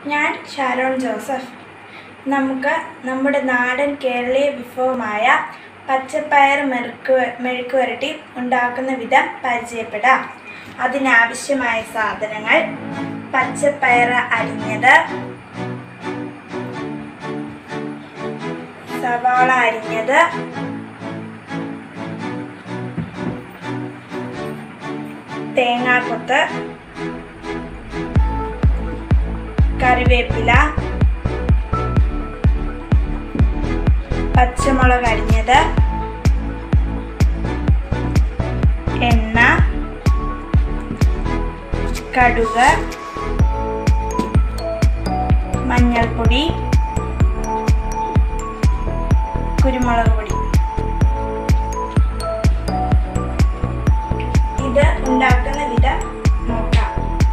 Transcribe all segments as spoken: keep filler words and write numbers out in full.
ഞാൻ ഷാരോൺ ജോസഫ്. നമുക്ക് നമ്മുടെ നാടൻ കേരളീയ വിഭവമായ പച്ചപ്പയർ മെഴുക്ക് മെഴുക്ക് വരട്ടി ഉണ്ടാക്കുന്ന വിധം പരിചയപ്പെടാം. അതിനാവശ്യമായ സാധനങ്ങൾ: പച്ചപ്പയർ അരിഞ്ഞത്, സവാള അരിഞ്ഞത്, തേങ്ങാക്കൊത്ത്, കറിവേപ്പില, പച്ചമുളക് അരിഞ്ഞത്, എണ്ണ, കടുക്, മഞ്ഞൾപ്പൊടി, കുരുമുളക് പൊടി. ഇത് ഉണ്ടാക്കുന്ന വിധം നോക്കാം.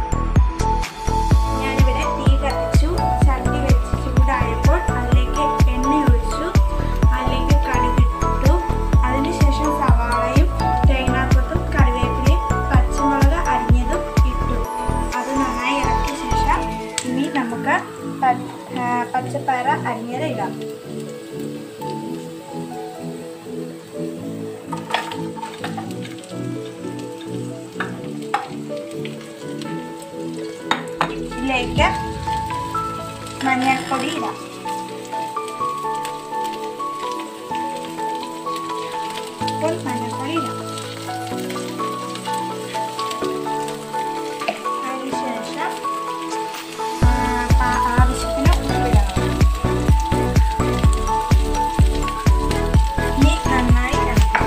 ഞാനിവിടെ തീ കത്തിച്ചു. ചട്ടി വെച്ച് ചൂടായപ്പോൾ അതിലേക്ക് എണ്ണ ഒഴിച്ചു. അതിലേക്ക് കടുകിട്ടു. അതിനുശേഷം സവാളയും തേങ്ങാക്കൊത്തും കറിവേപ്പിലയും പച്ചമുളക് അരിഞ്ഞതും ഇട്ടു. അത് നന്നായി ഇറക്കിയ ശേഷം ഇനി നമുക്ക് പച്ചപ്പയർ അരിഞ്ഞത് ഇടാം. ഇതിലേക്ക് മഞ്ഞൾപ്പൊടി ഇടാം. ഇപ്പോൾ മഞ്ഞൾപ്പൊടി ഇടാം. അതിനുശേഷം ആവശ്യത്തിന് ഉപ്പിടണം. ഇനി നന്നായി ഇളക്കാം.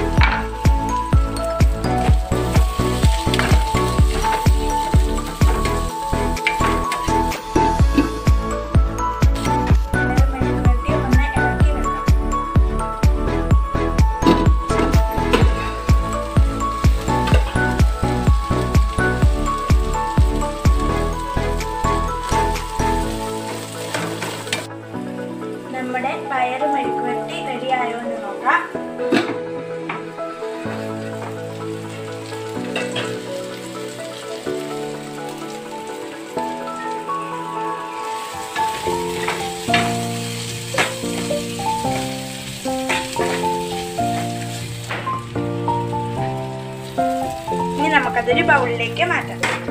നമ്മുടെ പയർ മെഴുക്ക് വരട്ടി റെഡിയായോ എന്ന് നോക്കാം. ഇനി നമുക്കതൊരു ബൗളിലേക്ക് മാറ്റാം.